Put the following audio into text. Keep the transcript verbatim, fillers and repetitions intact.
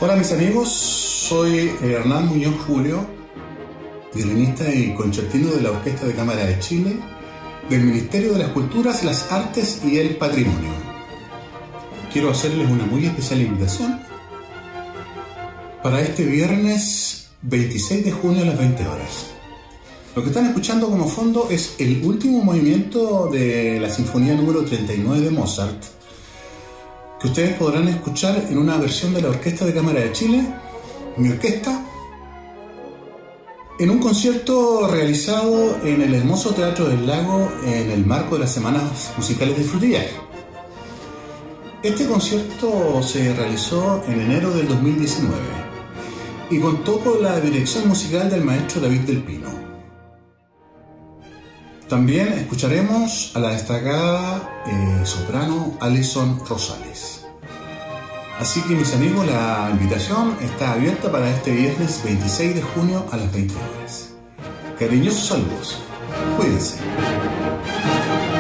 Hola mis amigos, soy Hernán Muñoz Julio, violinista y concertino de la Orquesta de Cámara de Chile, del Ministerio de las Culturas, las Artes y el Patrimonio. Quiero hacerles una muy especial invitación para este viernes veintiséis de junio a las veinte horas. Lo que están escuchando como fondo es el último movimiento de la Sinfonía número treinta y nueve de Mozart, que ustedes podrán escuchar en una versión de la Orquesta de Cámara de Chile, mi orquesta, en un concierto realizado en el hermoso Teatro del Lago en el marco de las Semanas Musicales de Frutillar. Este concierto se realizó en enero del dos mil diecinueve y contó con la dirección musical del maestro David del Pino. También escucharemos a la destacada eh, soprano Alison Rosales. Así que mis amigos, la invitación está abierta para este viernes veintiséis de junio a las veinte horas. Cariñosos saludos. Cuídense.